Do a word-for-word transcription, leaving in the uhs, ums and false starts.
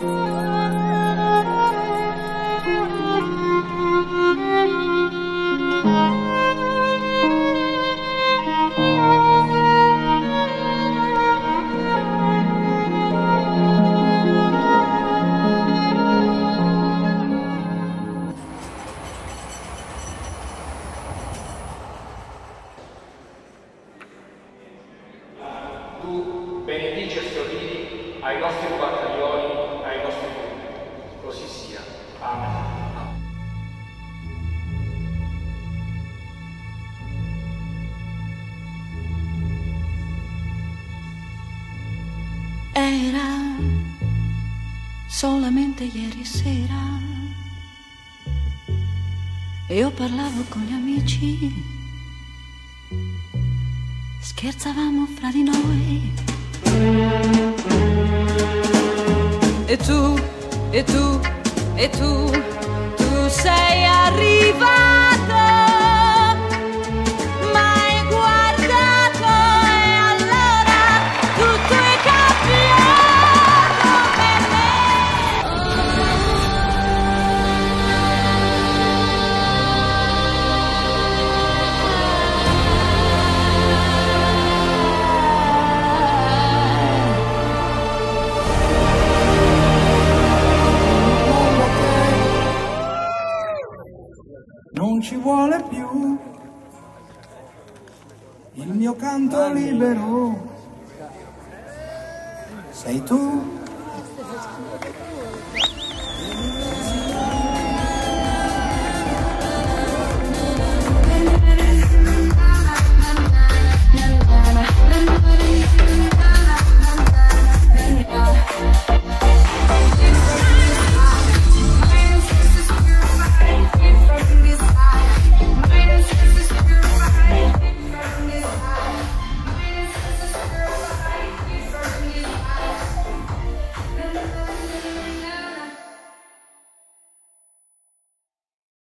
Tu benedici e sorridi ai nostri battaglioni, ai nostri comuni. Così sia. Amen. Era solamente ieri sera e io parlavo con gli amici. Scherzavamo fra di noi. E tu, e tu, e tu, tu sei arrivato, m'hai guardato e allora tutto è cambiato per me. Non ci vuole più il mio canto libero, sei tu.